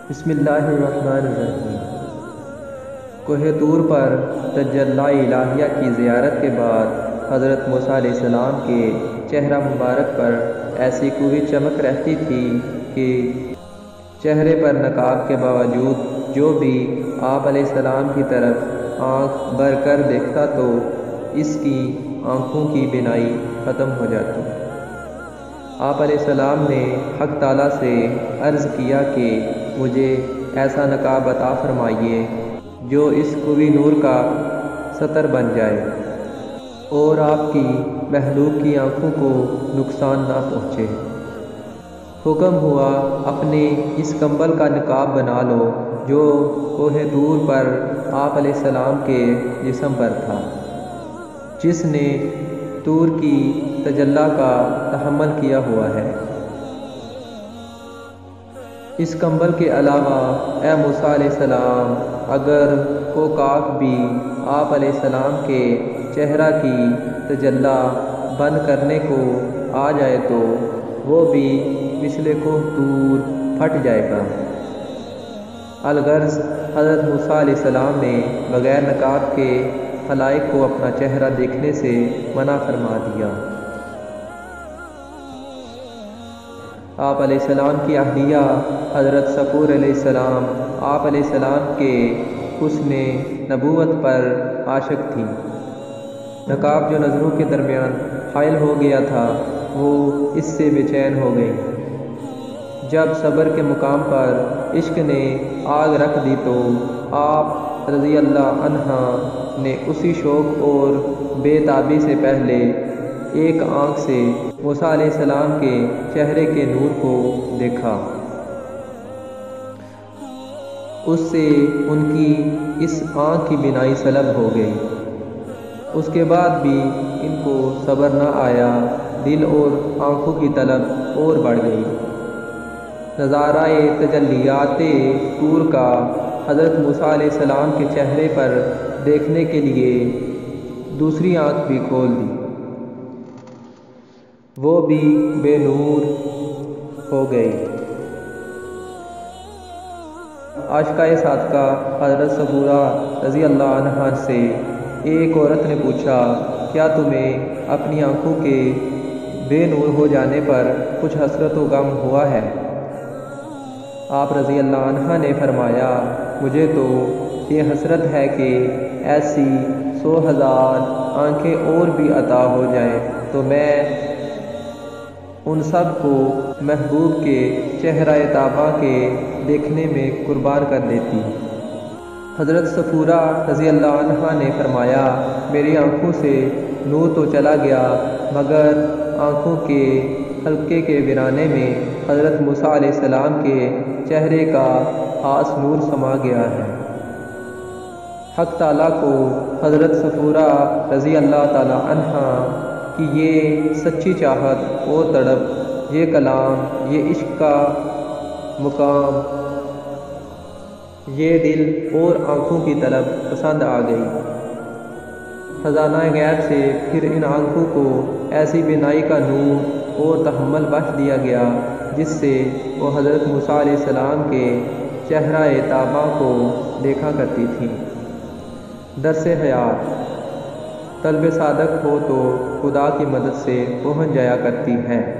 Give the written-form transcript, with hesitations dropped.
بسم اللہ الرحمن الرحیم۔ کوہ طور پر تجلی الہیہ کی زیارت کے بعد حضرت موسیٰ علیہ السلام کے چہرہ مبارک پر ایسی کوئی چمک رہتی تھی کہ چہرے پر نقاب کے باوجود جو بھی آپ علیہ السلام کی طرف آنکھ بھر کر دیکھتا تو اس کی آنکھوں کی بینائی ختم ہو جاتی۔ آپ علیہ السلام نے حق تعالیٰ سے عرض کیا کہ مجھے ایسا نقاب عطا فرمائیے جو اس قوی نور کا ستر بن جائے اور آپ کی مخلوق کی آنکھوں کو نقصان نہ پہنچے۔ حکم ہوا اپنے اس کمبل کا نقاب بنا لو جو کوہ طور پر آپ علیہ السلام کے جسم پر تھا، جس نے طور کی تجلی کا تحمل کیا ہوا ہے۔ اس کمبل کے علاوہ اے موسیٰ علیہ السلام، اگر کوکاک بھی آپ علیہ السلام کے چہرہ کی تجلی بند کرنے کو آ جائے تو وہ بھی مثل کوہ طور پھٹ جائے گا۔ الغرض حضرت موسیٰ علیہ السلام نے بغیر نقاب کے خلائق کو اپنا چہرہ دیکھنے سے منع فرما دیا۔ آپ علیہ السلام کی اہلیہ حضرت صفور علیہ السلام آپ علیہ السلام کے حسن نبوت پر عاشق تھی۔ نقاب جو نظروں کے درمیان حائل ہو گیا تھا وہ اس سے بے چین ہو گئی۔ جب صبر کے مقام پر عشق نے آگ رکھ دی تو آپ رضی اللہ عنہ نے اسی شوق اور بے تابی سے پہلے ایک آنکھ سے موسیٰ علیہ السلام کے چہرے کے نور کو دیکھا۔ اس سے ان کی اس آنکھ کی بینائی سلب ہو گئی۔ اس کے بعد بھی ان کو صبر نہ آیا، دل اور آنکھوں کی طلب اور بڑھ گئی۔ نظارہ تجلیات طور کا حضرت موسیٰ علیہ السلام کے چہرے پر دیکھنے کے لیے دوسری آنکھ بھی کھول دی، وہ بھی بے نور ہو گئی۔ عاشقہ صادقہ حضرت صفورہ رضی اللہ عنہ سے ایک عورت نے پوچھا، کیا تمہیں اپنی آنکھوں کے بے نور ہو جانے پر کچھ حسرت و غم ہوا ہے؟ آپ رضی اللہ عنہ نے فرمایا، مجھے تو یہ حسرت ہے کہ ایسی 100,000 آنکھیں اور بھی عطا ہو جائیں تو میں ان سب کو محبوب کے چہرہ طابع کے دیکھنے میں قربان کر دیتی۔ حضرت صفورہ رضی اللہ عنہ نے فرمایا، میری آنکھوں سے نور تو چلا گیا مگر آنکھوں کے حلقے کے ویرانے میں حضرت موسیٰ علیہ السلام کے چہرے کا خاص نور سما گیا ہے۔ حق تعالیٰ کو حضرت صفورہ رضی اللہ تعالی عنہ کی یہ سچی چاہت اور تڑپ، یہ کلام، یہ عشق کا مقام، یہ دل اور آنکھوں کی طلب پسند آ گئی۔ خزانہ غیب سے پھر ان آنکھوں کو ایسی بینائی کا نور اور تحمل بخش دیا گیا جس سے وہ حضرت موسیٰ علیہ السلام کے چہرہ طابع کو دیکھا کرتی تھی۔ درس حیات، طلب صادق ہو تو خدا کی مدد سے پہنچ جایا کرتی ہے۔